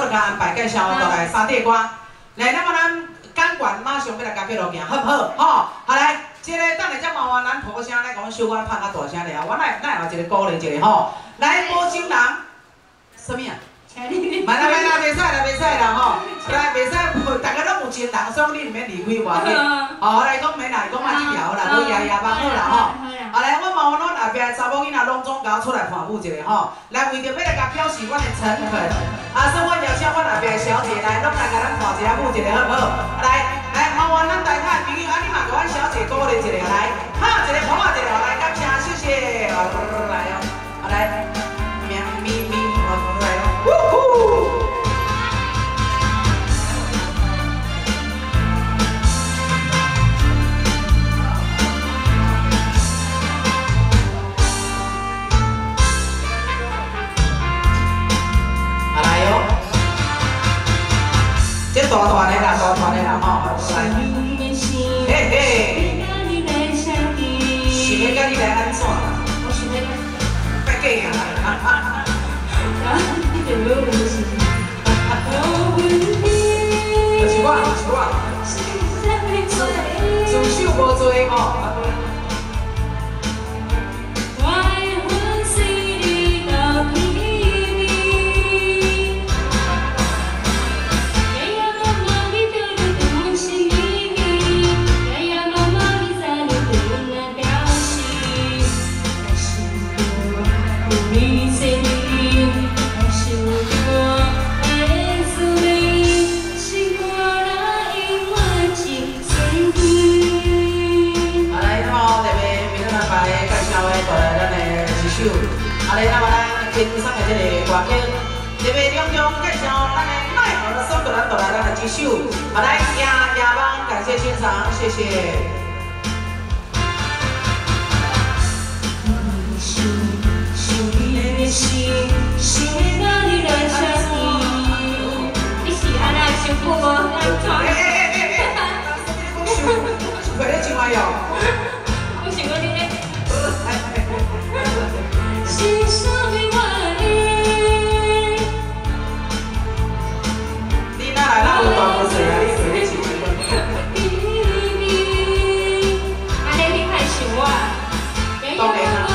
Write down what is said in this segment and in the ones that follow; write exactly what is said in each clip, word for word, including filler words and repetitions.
就甲安排介绍倒来三地歌。来，那么咱感官马上要来甲叫落行，好不好？吼，好来，这个等下再麻烦咱土声来甲阮小可拍较大声了，我来来有一个鼓励一下吼。来，无情人，什么啊？ 买啦买啦，袂使啦袂使啦吼！来袂使，大家拢有情人，所以你毋免离开我嘿。哦，来讲免啦，讲嘛这条啦，无夜夜帮好啦吼。好来，我麻烦阮后壁查某囡仔拢总甲我出来伴舞一下吼。来，为着要来甲表示阮的诚恳，啊，所以我邀请阮后壁的小姐来，拢来甲咱伴一下舞一下，好不好？来来，麻烦咱台下的朋友，啊，你嘛甲阮小姐鼓励一下，来，拍一个，捧一下，来，感谢，谢谢，来哦，来，咪咪咪，来哦。 呜呼！啊来哟！这大团的啦，大团的啦吼，来！嘿嘿，是要甲你来安怎？我想要别假啊！哈哈。 就是我，就是我，自首无罪吼。啊，来，那么咱欣赏的这个歌曲，特别隆重介绍咱的奈何的送过来，带来咱的一首，啊，来夜夜梦，感谢欣赏，谢谢。哎哎哎哎哎！我想，我快点进来哟。我想讲你咧。 你哪来那有大风水啊？你随便请。啊，你你害羞啊？当然啦。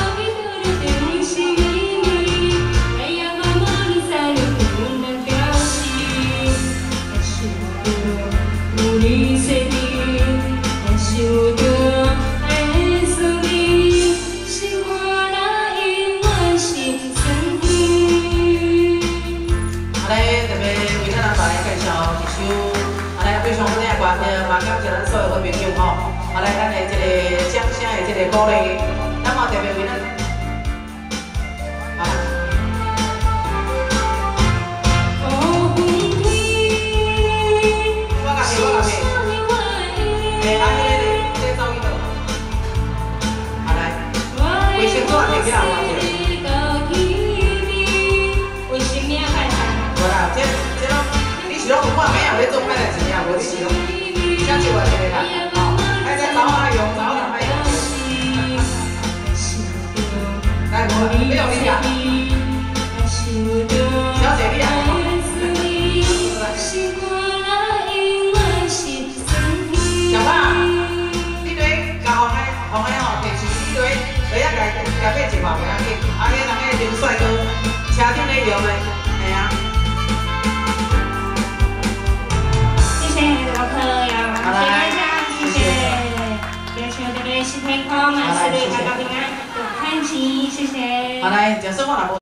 嘛感谢咱所有好朋友吼，啊来咱的这个掌声的这个鼓励，那么特别为咱啊。我甲你，我甲你，哎，啊，迄个这个走去倒？啊来，卫生纸摕起来换一个。卫生棉太太。无啦，这这拢你是拢有看没有咧做歹代志啊？无你是拢。 下次我这个啦，好，还在找阿勇，找哪位？来，我没有你讲，小姐你啊，小胖，你对甲红的红的吼，摕钱，你对，你要甲甲买一包袂要紧，啊，迄人个林帅哥，车顶咧用的，系啊。谢谢老朋友。 谢谢大家，谢谢。愿求这个是天空，万事如意，大家平安，多看齐，谢谢。好来，就是我老婆。